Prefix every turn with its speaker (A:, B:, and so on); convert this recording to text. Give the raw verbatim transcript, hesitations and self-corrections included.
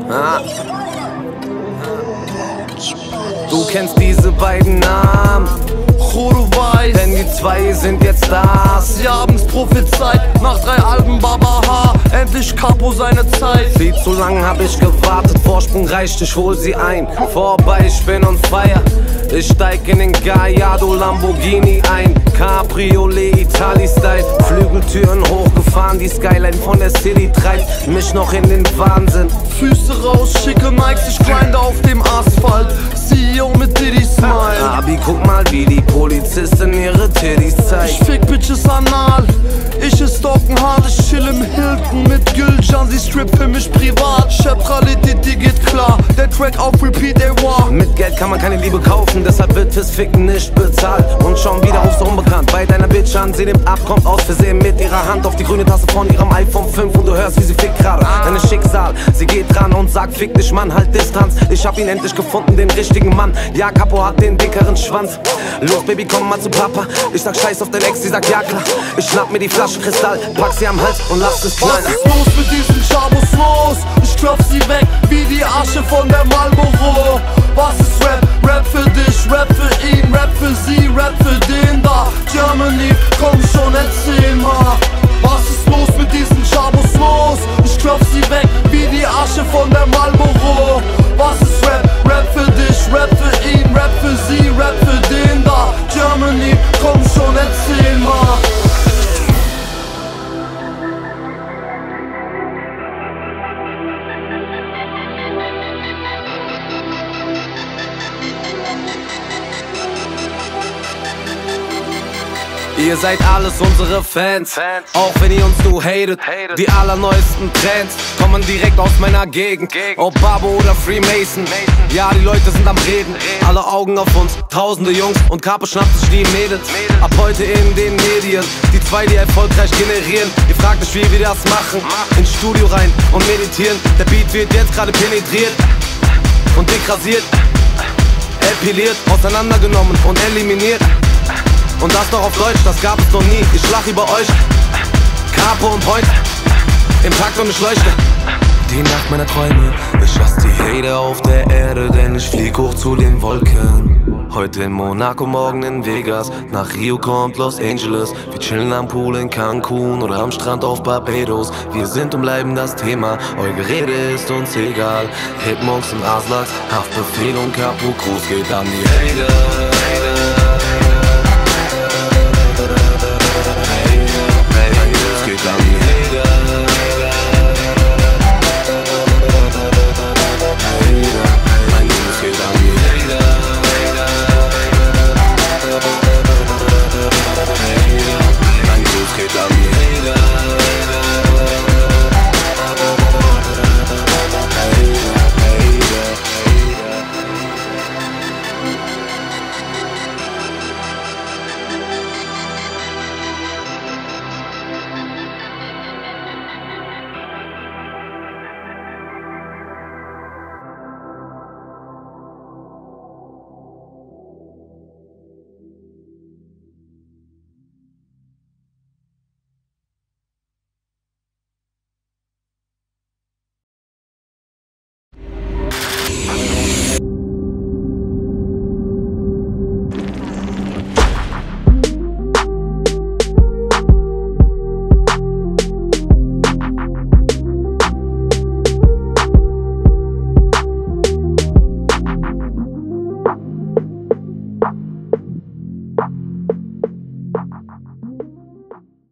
A: Ah. Du kennst diese beiden Namen,
B: du weißt,
A: denn die zwei sind jetzt da.
B: Sie haben's prophezeit, nach drei Alben Baba H, endlich Capo seine Zeit.
A: Viel zu lang hab ich gewartet, Vorsprung reicht, ich hol sie ein. Vorbei, ich bin on fire, ich steig in den Gallardo Lamborghini ein. Cabriolet, Itali-Style, Flügeltüren hochgefahren, die Skyline von der City treibt mich noch in den Wahnsinn.
B: Füße raus, schicke Nikes, ich grinde auf dem Asphalt, C E O mit Diddy Smile.
A: Abi, guck mal, wie die Polizistin ihre Titties zeigt.
B: Ich fick Bitches anal, ich ist stalken hart, ich chill im Hilton mit Gülcan, sie strip für mich privat. Chepralität, die geht klar, der Track auf Repeat, ey wow.
A: Mit Geld kann man keine Liebe kaufen, deshalb wird fürs Ficken nicht bezahlt. Und schon wieder aufs Unbekannt, bei deiner Bitch an, sie nimmt ab, kommt aus Versehen mit ihrer Hand auf die grüne Tasse von ihrem iPhone fünf und du hörst, wie sie fickt gerade. Deine Schicksal, sie geht dran und sagt, fick dich Mann, halt Distanz. Ich hab ihn endlich gefunden, den richtigen Mann. Ja, Capo hat den dickeren Schwanz. Los Baby, komm mal zu Papa. Ich sag scheiß auf dein Ex, sie sagt ja klar. Ich schnapp mir die Flasche Kristall, pack sie am Hals und lass es knallen.
B: Was ist los mit diesen Chabos los? Ich klopf sie weg wie die Asche von der Marlboro. Was ist Rap? Rap für dich, Rap für ihn, Rap für sie, Rap für den da. Germany, komm schon, erzähl mal. Was ist los mit diesen Chabos los? Ich klopf sie weg wie die Asche von der Marlboro. Was ist Rap? Rap für dich, Rap für ihn, Rap für sie, Rap für den da. Germany, komm schon, erzähl mal.
A: Ihr seid alles unsere Fans, Fans. Auch wenn ihr uns nur hatet, hatet. Die allerneuesten Trends kommen direkt aus meiner Gegend, Gegend. Ob Babo oder Freemason, Mason. Ja, die Leute sind am Reden, Reden. Alle Augen auf uns, tausende Jungs und Capo schnappt sich die Mädels. Mädels Ab heute in den Medien, die zwei, die erfolgreich generieren. Ihr fragt euch, wie wir das machen, Mach. Ins Studio rein und meditieren. Der Beat wird jetzt gerade penetriert und degrasiert, epiliert, auseinandergenommen und eliminiert. Und das noch auf Deutsch, das gab es noch nie. Ich lach über euch, Capo und Point, im Takt und ich leuchte. Die Nacht meiner Träume, ich lass die Hater auf der Erde, denn ich flieg hoch zu den Wolken. Heute in Monaco, morgen in Vegas, nach Rio kommt Los Angeles. Wir chillen am Pool in Cancun oder am Strand auf Barbados. Wir sind und bleiben das Thema, euer Gerede ist uns egal. Hitmonks und Aslaks, Haftbefehl und Capo Cruz geht an die Hater.